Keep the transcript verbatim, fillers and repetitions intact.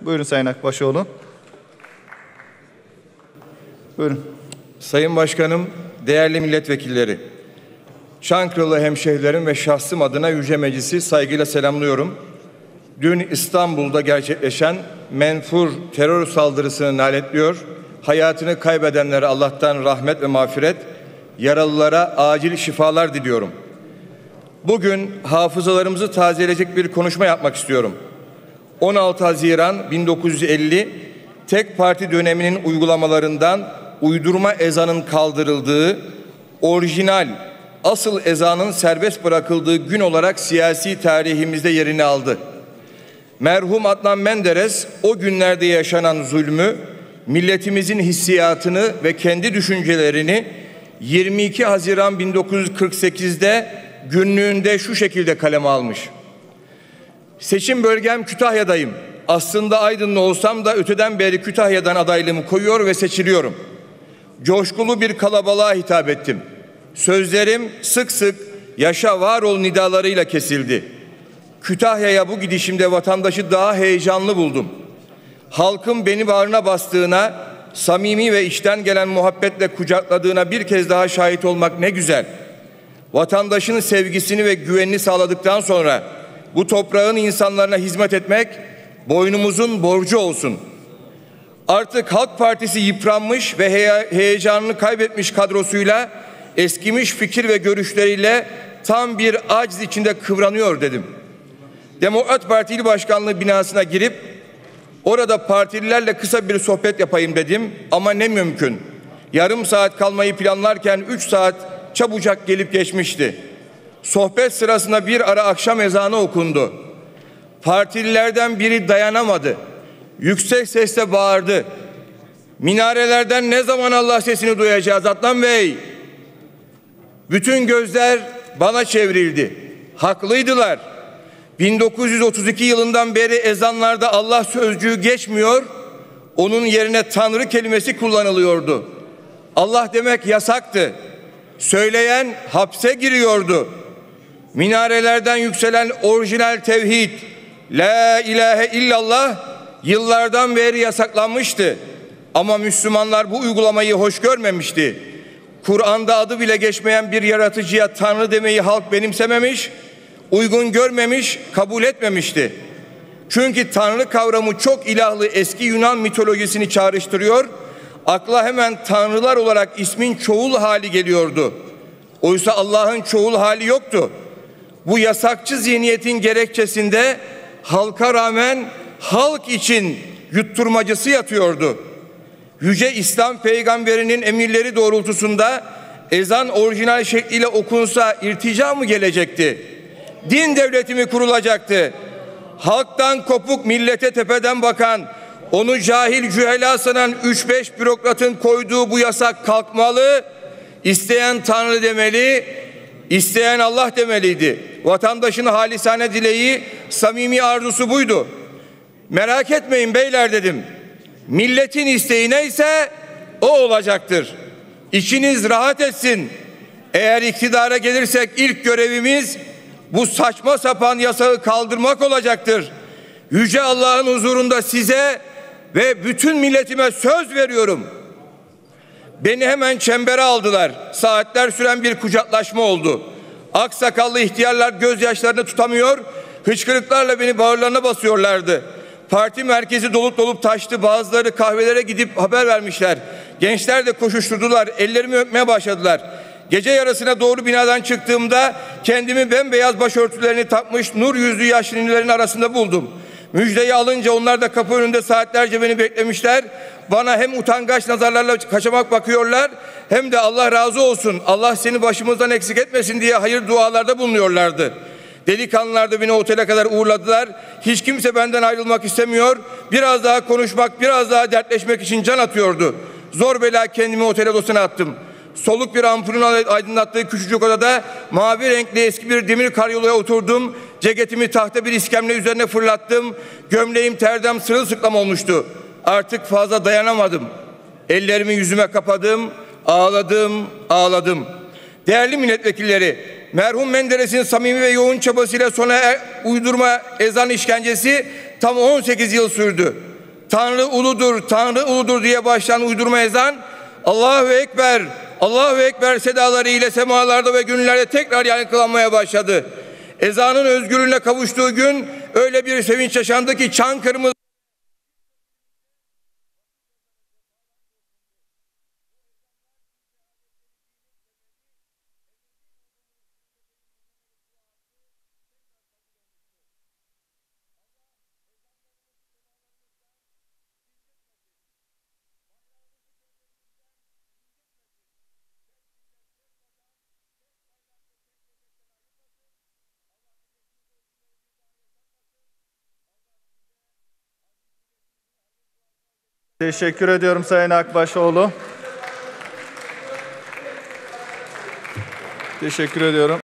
Buyurun Sayın Akbaşoğlu. Buyurun. Sayın Başkanım, değerli milletvekilleri, Çankırılı hemşehrilerim ve şahsım adına Yüce Meclisi saygıyla selamlıyorum. Dün İstanbul'da gerçekleşen menfur terör saldırısını lanetliyor, hayatını kaybedenlere Allah'tan rahmet ve mağfiret, yaralılara acil şifalar diliyorum. Bugün hafızalarımızı tazeleyecek bir konuşma yapmak istiyorum. on altı Haziran bin dokuz yüz elli tek parti döneminin uygulamalarından uydurma ezanın kaldırıldığı, orijinal asıl ezanın serbest bırakıldığı gün olarak siyasi tarihimizde yerini aldı. Merhum Adnan Menderes o günlerde yaşanan zulmü, milletimizin hissiyatını ve kendi düşüncelerini yirmi iki Haziran bin dokuz yüz kırk sekiz'de günlüğünde şu şekilde kaleme almış. Seçim bölgem Kütahya'dayım. Aslında Aydınlı olsam da öteden beri Kütahya'dan adaylığımı koyuyor ve seçiliyorum. Coşkulu bir kalabalığa hitap ettim. Sözlerim sık sık yaşa var ol nidalarıyla kesildi. Kütahya'ya bu gidişimde vatandaşı daha heyecanlı buldum. Halkın beni bağrına bastığına, samimi ve içten gelen muhabbetle kucakladığına bir kez daha şahit olmak ne güzel. Vatandaşın sevgisini ve güvenini sağladıktan sonra bu toprağın insanlarına hizmet etmek boynumuzun borcu olsun. Artık Halk Partisi yıpranmış ve heye heyecanını kaybetmiş kadrosuyla, eskimiş fikir ve görüşleriyle tam bir aciz içinde kıvranıyor dedim. Demokrat Parti İl Başkanlığı binasına girip orada partililerle kısa bir sohbet yapayım dedim ama ne mümkün. Yarım saat kalmayı planlarken üç saat çabucak gelip geçmişti. Sohbet sırasında bir ara akşam ezanı okundu. Partililerden biri dayanamadı. Yüksek sesle bağırdı. Minarelerden ne zaman Allah sesini duyacağız Adnan Bey? Bütün gözler bana çevrildi. Haklıydılar. bin dokuz yüz otuz iki yılından beri ezanlarda Allah sözcüğü geçmiyor, onun yerine Tanrı kelimesi kullanılıyordu. Allah demek yasaktı. Söyleyen hapse giriyordu. Minarelerden yükselen orijinal tevhid, La ilahe illallah yıllardan beri yasaklanmıştı. Ama Müslümanlar bu uygulamayı hoş görmemişti. Kur'an'da adı bile geçmeyen bir yaratıcıya Tanrı demeyi halk benimsememiş, uygun görmemiş, kabul etmemişti. Çünkü Tanrı kavramı çok ilahlı eski Yunan mitolojisini çağrıştırıyor, akla hemen tanrılar olarak ismin çoğul hali geliyordu. Oysa Allah'ın çoğul hali yoktu. Bu yasakçı zihniyetin gerekçesinde halka rağmen halk için yutturmacısı yatıyordu. Yüce İslam peygamberinin emirleri doğrultusunda ezan orijinal şekliyle okunsa irtica mı gelecekti? Din devleti mi kurulacaktı? Halktan kopuk millete tepeden bakan, onu cahil cühela sanan üç beş bürokratın koyduğu bu yasak kalkmalı, isteyen Tanrı demeli, isteyen Allah demeliydi. Vatandaşın halisane dileği, samimi arzusu buydu. Merak etmeyin beyler dedim. Milletin isteği neyse o olacaktır. İçiniz rahat etsin. Eğer iktidara gelirsek ilk görevimiz bu saçma sapan yasağı kaldırmak olacaktır. Yüce Allah'ın huzurunda size ve bütün milletime söz veriyorum. Beni hemen çembere aldılar. Saatler süren bir kucaklaşma oldu. Aksakallı ihtiyarlar gözyaşlarını tutamıyor, hıçkırıklarla beni bağırlarına basıyorlardı. Parti merkezi dolup dolup taştı. Bazıları kahvelere gidip haber vermişler. Gençler de koşuşturdular. Ellerimi öpmeye başladılar. Gece yarısına doğru binadan çıktığımda kendimi bembeyaz başörtülerini takmış nur yüzlü yaşlı ninelerin arasında buldum. Müjdeyi alınca onlar da kapı önünde saatlerce beni beklemişler. Bana hem utangaç nazarlarla kaçamak bakıyorlar hem de Allah razı olsun, Allah seni başımızdan eksik etmesin diye hayır dualarda bulunuyorlardı. Delikanlılar da beni otele kadar uğurladılar. Hiç kimse benden ayrılmak istemiyor. Biraz daha konuşmak, biraz daha dertleşmek için can atıyordu. Zor bela kendimi otel odasına attım. Soluk bir ampulün aydınlattığı küçücük odada mavi renkli eski bir demir karyolaya oturdum. Ceketimi tahta bir iskemle üzerine fırlattım. Gömleğim terden sırılsıklam olmuştu. Artık fazla dayanamadım. Ellerimi yüzüme kapadım. Ağladım, ağladım. Değerli milletvekilleri, merhum Menderes'in samimi ve yoğun çabasıyla sona er, uydurma ezan işkencesi tam on sekiz yıl sürdü. Tanrı uludur, Tanrı uludur diye başlayan uydurma ezan, Allahu Ekber, Allahu Ekber sedaları ile semalarda ve günlerde tekrar yankılanmaya başladı. Ezanın özgürlüğüne kavuştuğu gün öyle bir sevinç yaşandı ki Çankırımız Teşekkür ediyorum Sayın Akbaşoğlu. Teşekkür ediyorum.